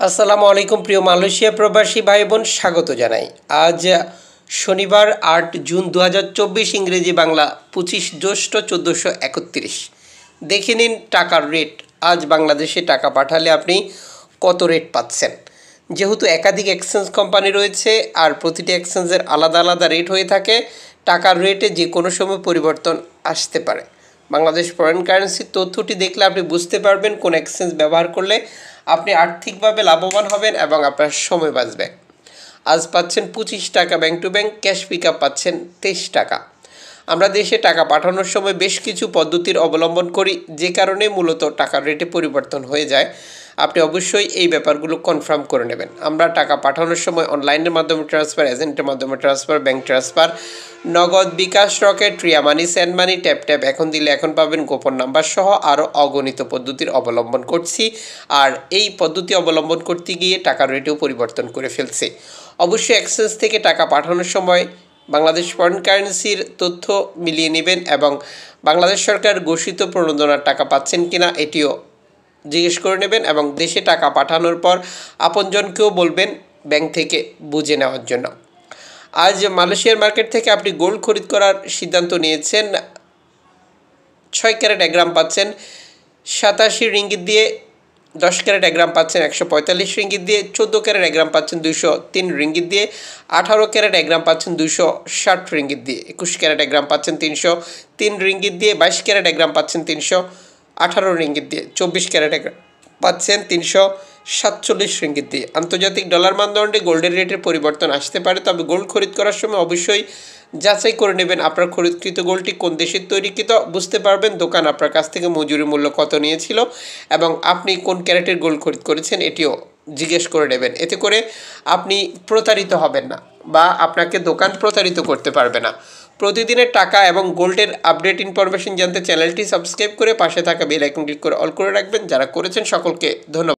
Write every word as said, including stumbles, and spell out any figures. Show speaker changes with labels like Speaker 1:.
Speaker 1: আসসালামু আলাইকুম প্রিয় মালয়েশিয়া প্রবাসী ভাই বোন, স্বাগত জানাই। আজ শনিবার আট জুন দু হাজার চব্বিশ, ইংরেজি বাংলা পঁচিশ জ্যৈষ্ঠ চোদ্দোশো একত্রিশ। দেখে নিন টাকার রেট। আজ বাংলাদেশে টাকা পাঠালে আপনি কত রেট পাচ্ছেন। যেহেতু একাধিক এক্সচেঞ্জ কোম্পানি রয়েছে আর প্রতিটি এক্সচেঞ্জের আলাদা আলাদা রেট হয়ে থাকে, টাকার রেটে যে কোনো সময় পরিবর্তন আসতে পারে। বাংলাদেশ ফরেন কারেন্সির তথ্যটি দেখলে আপনি বুঝতে পারবেন কোন এক্সচেঞ্জ ব্যবহার করলে আপনি আর্থিকভাবে লাভবান হবেন এবং আপনার সময় বাঁচবে। আজ পাচ্ছেন পঁচিশ টাকা bank to bank, cash pick up পাচ্ছেন তেইশ টাকা। আমরা দেশে টাকা পাঠানোর সময় বেশ কিছু পদ্ধতির অবলম্বন করি, যে কারণে মূলত টাকার রেটে পরিবর্তন হয়ে যায়। আপনি অবশ্যই এই ব্যাপারগুলো কনফার্ম করে নেবেন। আমরা টাকা পাঠানোর সময় অনলাইনের মাধ্যমে ট্রান্সফার, এজেন্টের মাধ্যমে transfer, bank transfer, Nagad, bKash, Rocket, Ria money, send money, tap tap, এখন দিলে এখন পাবেন, গোপন নাম্বার সহ আরও অগণিত পদ্ধতির অবলম্বন করছি। আর এই পদ্ধতি অবলম্বন করতে গিয়ে টাকার রেটেও পরিবর্তন করে ফেলছে। অবশ্যই এক্সচেঞ্জ থেকে টাকা পাঠানোর সময় বাংলাদেশ ফরেন কারেন্সির তথ্য মিলিয়ে নেবেন এবং বাংলাদেশ সরকার ঘোষিত প্রণোদনার টাকা পাচ্ছেন কিনা এটিও জিজ্ঞেস করে নেবেন এবং দেশে টাকা পাঠানোর পর আপনজনকেও বলবেন ব্যাংক থেকে বুঝে নেওয়ার জন্য। আজ মালয়েশিয়ার মার্কেট থেকে আপনি গোল্ড খরিদ করার সিদ্ধান্ত নিয়েছেন। ছয় ক্যারেট এক গ্রাম পাচ্ছেন সাতাশি রিঙ্গিত দিয়ে, দশ ক্যারেট এক গ্রাম পাচ্ছেন একশো পঁয়তাল্লিশ রিঙ্গিত দিয়ে, চোদ্দো ক্যারেট এক গ্রাম পাচ্ছেন দুইশো তিন রিঙ্গিত দিয়ে, আঠারো ক্যারেট এক গ্রাম পাচ্ছেন দুইশো ষাট রিঙ্গিত দিয়ে, একুশ ক্যারেট এক গ্রাম পাচ্ছেন তিনশো তিন রিঙ্গিত দিয়ে, বাইশ ক্যারেট এক গ্রাম পাচ্ছেন তিনশো আঠারো রিঙ্গিত দিয়ে, চব্বিশ ক্যারেট এক গ্রাম পাচ্ছেন তিনশো সাতচল্লিশ রিঙ্গিত দিয়ে। আন্তর্জাতিক ডলার মানদণ্ডে গোল্ডের রেটের পরিবর্তন আসতে পারে, তবে গোল্ড খরিদ করার সময় অবশ্যই যাচাই করে নেবেন আপনার খরিদকৃত গোল্ডটি কোন দেশের তৈরিকৃত। বুঝতে পারবেন দোকান আপনার কাছ থেকে মজুরি মূল্য কত নিয়েছিল এবং আপনি কোন ক্যারেটের গোল্ড খরিদ করেছেন এটিও জিজ্ঞেস করে নেবেন। এতে করে আপনি প্রতারিত হবেন না বা আপনাকে দোকান প্রতারিত করতে পারবে না। প্রতিদিনের টাকা এবং গোল্ডের আপডেট ইনফরমেশন জানতে চ্যানেলটি সাবস্ক্রাইব করে পাশে থাকা বেল আইকন ক্লিক করে অল করে রাখবেন। যারা করেছেন সকলকে ধন্যবাদ।